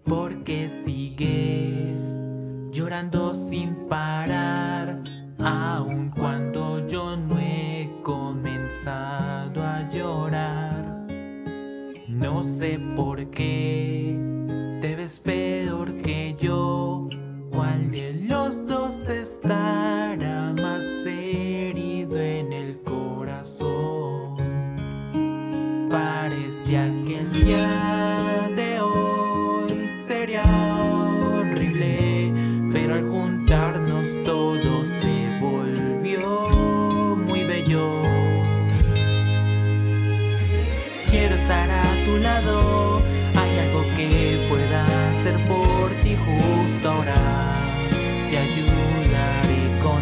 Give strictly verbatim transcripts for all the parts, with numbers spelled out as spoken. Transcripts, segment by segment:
Porque sigues llorando sin parar, aun cuando yo no he comenzado a llorar. No sé por qué te ves peor que yo. ¿Cuál de los dos estará más herido en el corazón? Parecía que el día de hoy sería horrible, pero al juntarnos todo se volvió muy bello. Quiero estar a tu lado, hay algo que pueda hacer por ti justo ahora. Te ayudaré con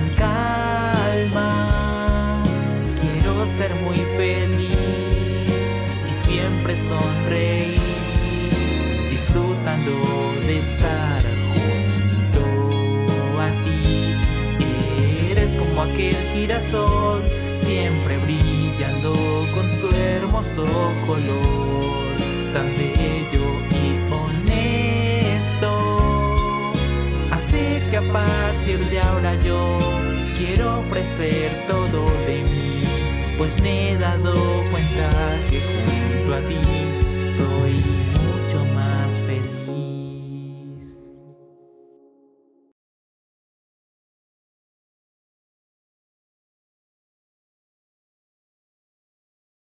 calma. Quiero ser muy feliz y siempre sonreír, disfrutando de estar junto a ti. Eres como aquel girasol, siempre brillando con su hermoso color, tan bello y honesto. Así que a partir de ahora yo quiero ofrecer todo de mí, pues me he dado cuenta que junto a ti soy mucho más feliz.